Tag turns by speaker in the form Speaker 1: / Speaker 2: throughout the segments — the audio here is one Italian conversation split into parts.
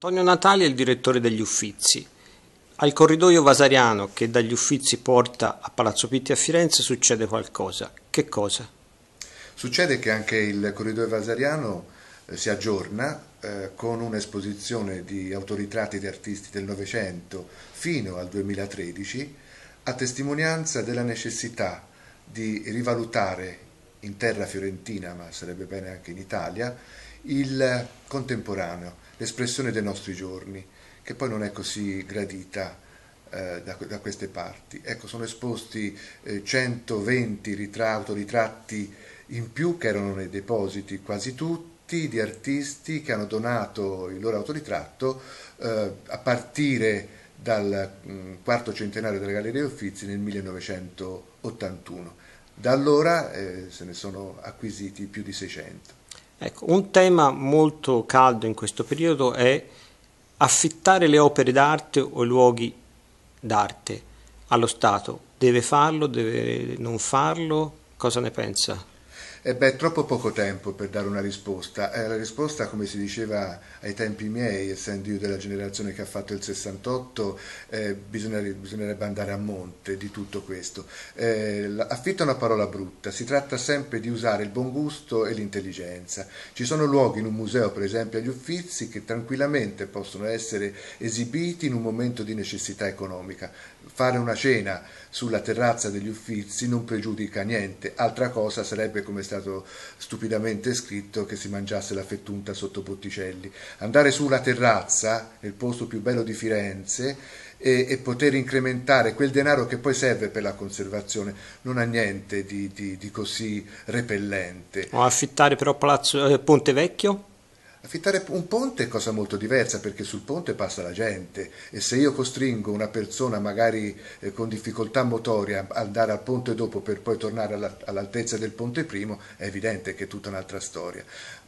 Speaker 1: Antonio Natali è il direttore degli Uffizi. Al corridoio vasariano che dagli Uffizi porta a Palazzo Pitti a Firenze succede qualcosa. Che cosa?
Speaker 2: Succede che anche il corridoio vasariano si aggiorna con un'esposizione di autoritratti di artisti del Novecento fino al 2013, a testimonianza della necessità di rivalutare in terra fiorentina, ma sarebbe bene anche in Italia, il contemporaneo, l'espressione dei nostri giorni, che poi non è così gradita da queste parti. Ecco, sono esposti 120 autoritratti in più che erano nei depositi, quasi tutti di artisti che hanno donato il loro autoritratto a partire dal quarto centenario della Galleria Uffizi nel 1981. Da allora se ne sono acquisiti più di 600.
Speaker 1: Ecco, un tema molto caldo in questo periodo è affittare le opere d'arte o i luoghi d'arte allo Stato. Deve farlo, deve non farlo? Cosa ne pensa?
Speaker 2: È troppo poco tempo per dare una risposta. La risposta, come si diceva ai tempi miei, essendo io della generazione che ha fatto il 68, bisognerebbe andare a monte di tutto questo. Affitto è una parola brutta, si tratta sempre di usare il buon gusto e l'intelligenza. Ci sono luoghi in un museo, per esempio agli Uffizi, che tranquillamente possono essere esibiti in un momento di necessità economica. Fare una cena sulla terrazza degli Uffizi non pregiudica niente, altra cosa sarebbe, come è stato stupidamente scritto, che si mangiasse la fettunta sotto Botticelli. Andare su una terrazza, nel posto più bello di Firenze, e poter incrementare quel denaro che poi serve per la conservazione non ha niente di così repellente.
Speaker 1: O affittare però Ponte Vecchio?
Speaker 2: Affittare un ponte è cosa molto diversa, perché sul ponte passa la gente, e se io costringo una persona magari con difficoltà motoria a andare al ponte dopo per poi tornare all'altezza del ponte primo, è evidente che è tutta un'altra storia.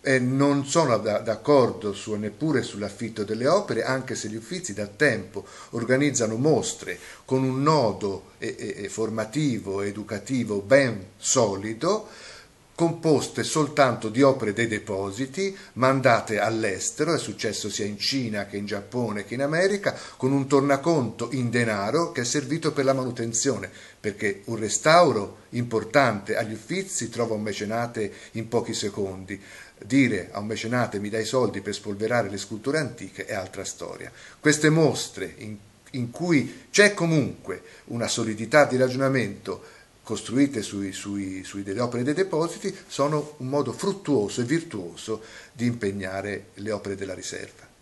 Speaker 2: Non sono d'accordo neppure sull'affitto delle opere, anche se gli Uffizi da tempo organizzano mostre con un nodo formativo, educativo ben solido, composte soltanto di opere dei depositi, mandate all'estero, è successo sia in Cina che in Giappone che in America, con un tornaconto in denaro che è servito per la manutenzione, perché un restauro importante agli Uffizi trova un mecenate in pochi secondi. Dire a un mecenate mi dai soldi per spolverare le sculture antiche è altra storia. Queste mostre in cui c'è comunque una solidità di ragionamento costruite delle opere dei depositi sono un modo fruttuoso e virtuoso di impegnare le opere della riserva.